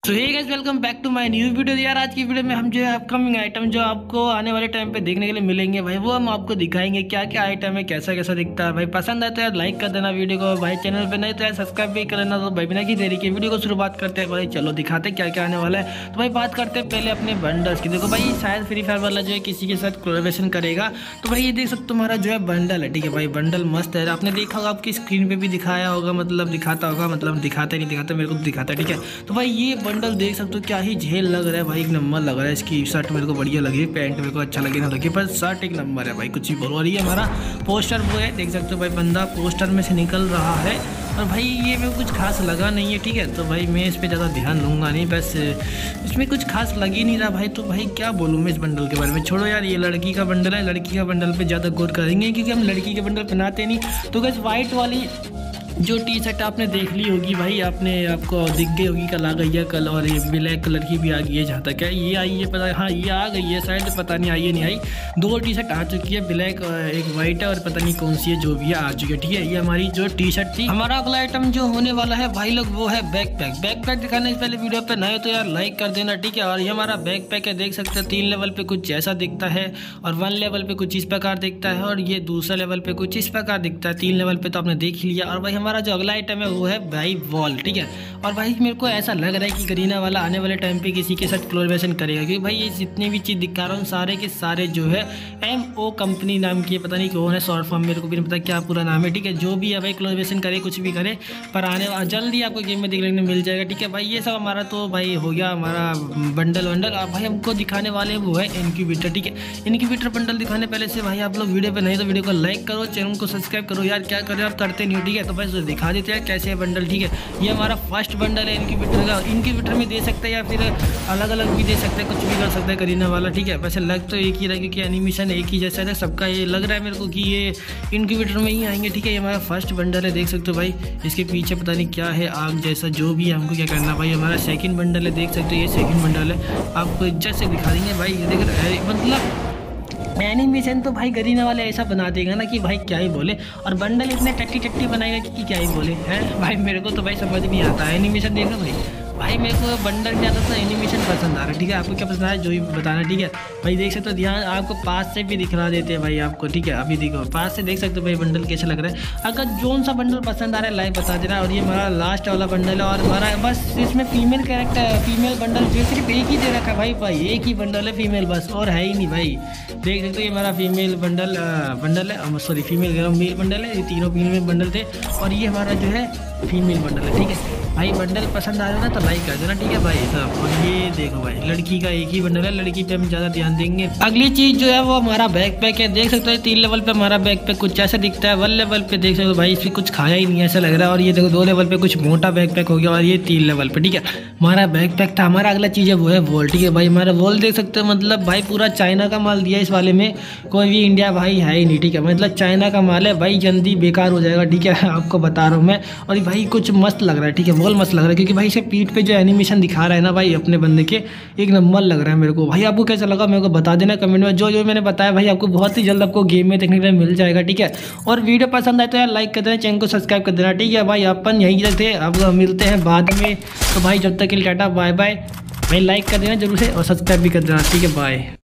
So hey guys, welcome back to my new video. यार आज की वीडियो में हम जो है अपकमिंग आइटम जो आपको आने वाले टाइम पे देखने के लिए मिलेंगे भाई, वो हम आपको दिखाएंगे क्या क्या आइटम है, कैसा कैसा दिखता है। भाई पसंद आए तो यार लाइक कर देना वीडियो को, भाई चैनल पे नहीं तो यार सब्सक्राइब भी कर लेना। तो भाई बिना की देरी के वीडियो को शुरुआत करते हैं। भाई चलो दिखाते क्या क्या आने वाला है। तो भाई बात करते हैं पहले अपने बंडल्स की। देखो भाई शायद फ्री फायर वाला जो है किसी के साथ कोलैबोरेशन करेगा, तो भाई ये देख सकते तुम्हारा जो है बंडल है। ठीक है भाई, बंडल मस्त है। आपने देखा होगा, आपकी स्क्रीन पे भी दिखाया होगा, मतलब दिखाता होगा, मतलब दिखाते नहीं दिखाते, मेरे को तो दिखाता है। ठीक है, तो भाई ये बंडल देख सकते हो, क्या ही झेल लग रहा है भाई, एक नंबर लग रहा है। इसकी शर्ट मेरे को बढ़िया लगी, पैंट मेरे को अच्छा लगे ना लगे, पर शर्ट एक नंबर है भाई, कुछ ही बोलो। और ये हमारा पोस्टर वो है, देख सकते हो भाई, बंदा पोस्टर में से निकल रहा है। और भाई ये मेरे को कुछ खास लगा नहीं है। ठीक है, तो भाई मैं इस पर ज़्यादा ध्यान दूंगा नहीं, बस इसमें कुछ खास लग ही नहीं रहा भाई। तो भाई क्या बोलूँ मैं इस बंडल के बारे में, छोड़ो यार। ये लड़की का बंडल है, लड़की का बंडल पे ज़्यादा गौर करेंगे क्योंकि हम लड़की के बंडल पहनाते नहीं। तो बस वाइट वाली जो टी शर्ट आपने देख ली होगी भाई, आपको दिख गई होगी, कल आ गई है कल। और ये ब्लैक कलर की भी आ गई है, जहाँ तक है ये आई है पता, हाँ ये आ गई है शायद, पता नहीं आई है नहीं आई। दो टी शर्ट आ चुकी है, ब्लैक एक वाइट है और पता नहीं कौन सी है, जो भी है आ चुकी है। ठीक है, ये हमारी जो टी शर्ट थी। हमारा अगला आइटम जो होने वाला है भाई लोग, वो है बैकपैक। बैकपैक दिखाने से पहले वीडियो पे नए तो यार लाइक कर देना। ठीक है, और ये हमारा बैकपैक है, देख सकते हैं 3 लेवल पे कुछ ऐसा दिखता है, और 1 लेवल पे कुछ इस प्रकार दिखता है, और ये दूसरा लेवल पे कुछ इस प्रकार दिखता है। 3 लेवल पे तो आपने देख ही लिया। और भाई हमारा जो अगला आइटम है वो है भाई वॉल। ठीक है, और भाई मेरे को ऐसा लग रहा है कि गरीना वाला आने वाले टाइम पे किसी के साथ कोलैबोरेशन करेगा, क्योंकि भाई ये जितने भी चीज़ दिखा रहा हूँ सारे के सारे जो है MO कंपनी नाम की, पता नहीं कौन है शॉर्ट फॉर्म, मेरे को भी नहीं पता क्या पूरा नाम है। ठीक है, जो भी है भाई कोलैबोरेशन करे, कुछ भी करे, पर आने जल्दी आपको गेम में देखने को मिल जाएगा। ठीक है भाई, ये सब हमारा तो भाई हो गया हमारा बंडल वंडल। अब भाई हमको दिखाने वाले वो है इनक्यूबेटर। ठीक है, इनक्यूबेटर बंडल दिखाने पहले से भाई आप लोग वीडियो पे नहीं तो वीडियो को लाइक करो, चैनल को सब्सक्राइब करो। यार क्या करें, आप करते नहीं हो। ठीक है, तो बस दिखा देते हैं कैसे है बंडल। ठीक है, ये हमारा फर्स्ट बंडल है इनक्यूबेटर का। इनक्यूबेटर में दे सकते हैं या फिर अलग अलग भी दे सकते हैं, कुछ भी कर सकते हैं करीना वाला। ठीक है, वैसे लग तो एक ही रहा, क्योंकि एनिमेशन एक ही जैसा है सबका। ये लग रहा है मेरे को कि ये इनक्यूबेटर में ही आएंगे। ठीक है, ये हमारा फर्स्ट बंडल है, देख सकते हो भाई। इसके पीछे पता नहीं क्या है, आग जैसा, जो भी है हमको क्या करना भाई। हमारा सेकंड बंडल है, देख सकते हो ये सेकंड बंडल है, आपको इज्जत से दिखा देंगे भाई। ये देख रहे मतलब एनिमेशन तो भाई गरीना वाले ऐसा बना देगा ना कि भाई क्या ही बोले। और बंडल इतने टट्टी टट्टी बनाएगा कि क्या ही बोले हैं भाई। मेरे को तो भाई समझ नहीं आता है एनिमेशन देखो भाई मेरे को बंडल क्या था, एनिमेशन पसंद आ रहा है। ठीक है, आपको क्या पसंद आया जो भी बताना। ठीक है भाई, देख सकते हो ध्यान, आपको पास से भी दिखला देते हैं भाई आपको। ठीक है, अभी देखो पास से देख सकते हो भाई बंडल कैसा लग रहा है। अगर जोन सा बंडल पसंद आ रहा है लाइव बता देना। और ये हमारा लास्ट वाला बंडल है, और हमारा बस इसमें फीमेल कैरेक्टर, फीमेल बंडल सिर्फ एक ही दे रखा है भाई एक ही बंडल है फीमेल, बस और है ही नहीं भाई। देख सकते हो ये हमारा फीमेल बंडल है, सॉरी फीमेल मेल बंडल है। ये तीनों फीमेल बंडल थे, और ये हमारा जो है फीमेल बंडल है। ठीक है भाई, बंडल पसंद आ रहा है ना तो लाइक कर देना। ठीक है भाई सब। और ये देखो भाई लड़की का एक ही बंडल है, लड़की पे हम ज़्यादा ध्यान देंगे। अगली चीज़ जो है वो हमारा बैकपैक है, देख सकते हो 3 लेवल पे हमारा बैकपैक कुछ ऐसा दिखता है। 1 लेवल पे देख सकते हो भाई इसमें कुछ खाया ही नहीं ऐसा लग रहा है। और ये देखो 2 लेवल पे कुछ मोटा बैकपैक हो गया, और ये 3 लेवल पे। ठीक है, हमारा बैकपैक था। हमारा अगला चीज़ है वो है वॉल। ठीक है भाई, हमारा वॉल देख सकते हो, मतलब भाई पूरा चाइना का माल दिया इस वाले में, कोई भी इंडिया भाई है ही नहीं। ठीक है, मतलब चाइना का माल है भाई, जल्दी बेकार हो जाएगा। ठीक है, आपको बता रहा हूँ मैं। और भाई कुछ मस्त लग रहा है। ठीक है, वॉल मस्त लग रहा है, क्योंकि भाई इसे पीठ पे जो एनिमेशन दिखा रहा है ना भाई अपने बंदे के, एक नंबर लग रहा है मेरे को भाई। आपको कैसा लगा मेरे को बता देना कमेंट में। जो जो मैंने बताया भाई आपको बहुत ही जल्द आपको गेम में देखने के लिए मिल जाएगा। ठीक है, और वीडियो पसंद आए तो यार लाइक कर देना, चैनल को सब्सक्राइब कर देना। ठीक है भाई, अपन यहीं तक थे, अब मिलते हैं बाद में। तो भाई जब तक के लिए टाटा बाय बाय। भाई लाइक कर देना जरूर से, और सब्सक्राइब भी कर देना। ठीक है, बाय।